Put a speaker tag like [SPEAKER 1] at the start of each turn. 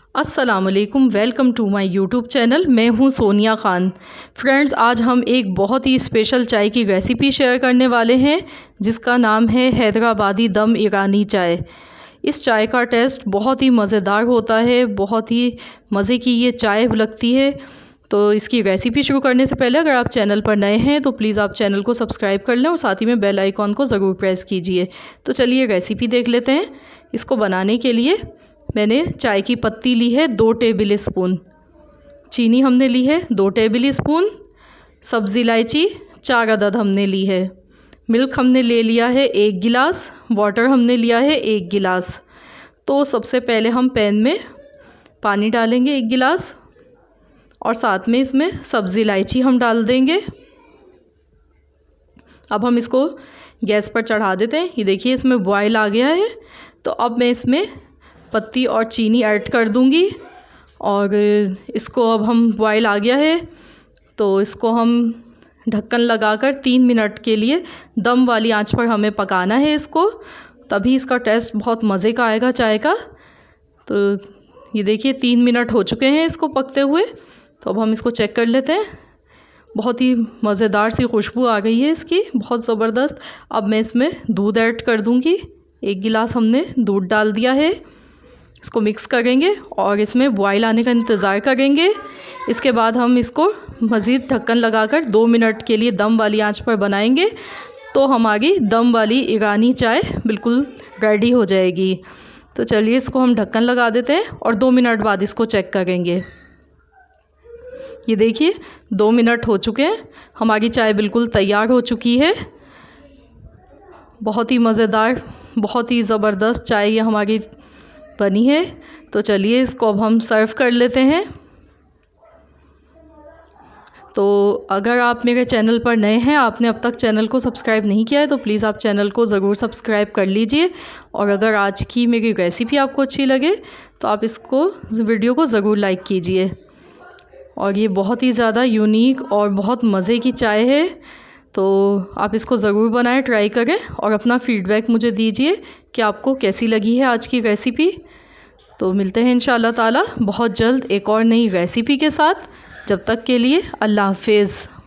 [SPEAKER 1] अस्सलामुअलैकुम, welcome to my YouTube channel. मैं हूं सोनिया ख़ान। फ्रेंड्स, आज हम एक बहुत ही स्पेशल चाय की रेसिपी शेयर करने वाले हैं जिसका नाम है हैदराबादी दम ईरानी चाय। इस चाय का टेस्ट बहुत ही मज़ेदार होता है, बहुत ही मज़े की ये चाय लगती है। तो इसकी रेसिपी शुरू करने से पहले अगर आप चैनल पर नए हैं तो प्लीज़ आप चैनल को सब्सक्राइब कर लें और साथ ही में बेल आइकॉन को ज़रूर प्रेस कीजिए। तो चलिए रेसिपी देख लेते हैं। इसको बनाने के लिए मैंने चाय की पत्ती ली है 2 टेबल स्पून, चीनी हमने ली है 2 टेबल स्पून, सब्ज़ी इलायची 4 अदद हमने ली है, मिल्क हमने ले लिया है 1 गिलास, वाटर हमने लिया है 1 गिलास। तो सबसे पहले हम पैन में पानी डालेंगे 1 गिलास और साथ में इसमें सब्ज़ी इलायची हम डाल देंगे। अब हम इसको गैस पर चढ़ा देते हैं। ये देखिए इसमें बॉयल आ गया है। तो अब मैं इसमें पत्ती और चीनी ऐड कर दूंगी और इसको अब हम बॉयल आ गया है तो इसको हम ढक्कन लगाकर 3 मिनट के लिए दम वाली आंच पर हमें पकाना है इसको, तभी इसका टेस्ट बहुत मज़े का आएगा चाय का। तो ये देखिए 3 मिनट हो चुके हैं इसको पकते हुए। तो अब हम इसको चेक कर लेते हैं। बहुत ही मज़ेदार सी खुशबू आ गई है इसकी, बहुत ज़बरदस्त। अब मैं इसमें दूध ऐड कर दूंगी। 1 गिलास हमने दूध डाल दिया है। इसको मिक्स करेंगे और इसमें बॉयल आने का इंतज़ार करेंगे। इसके बाद हम इसको मज़ीद ढक्कन लगाकर 2 मिनट के लिए दम वाली आंच पर बनाएंगे तो हमारी दम वाली ईरानी चाय बिल्कुल रेडी हो जाएगी। तो चलिए इसको हम ढक्कन लगा देते हैं और 2 मिनट बाद इसको चेक करेंगे। ये देखिए 2 मिनट हो चुके हैं, हमारी चाय बिल्कुल तैयार हो चुकी है। बहुत ही मज़ेदार, बहुत ही ज़बरदस्त चाय ये हमारी बनी है। तो चलिए इसको अब हम सर्व कर लेते हैं। तो अगर आप मेरे चैनल पर नए हैं, आपने अब तक चैनल को सब्सक्राइब नहीं किया है तो प्लीज़ आप चैनल को ज़रूर सब्सक्राइब कर लीजिए। और अगर आज की मेरी रेसिपी आपको अच्छी लगे तो आप इसको वीडियो को ज़रूर लाइक कीजिए। और ये बहुत ही ज़्यादा यूनिक और बहुत मज़े की चाय है, तो आप इसको ज़रूर बनाएं, ट्राई करें और अपना फ़ीडबैक मुझे दीजिए कि आपको कैसी लगी है आज की रेसिपी। तो मिलते हैं इंशाअल्लाह ताला बहुत जल्द एक और नई रेसिपी के साथ। जब तक के लिए अल्लाह हाफ़िज़।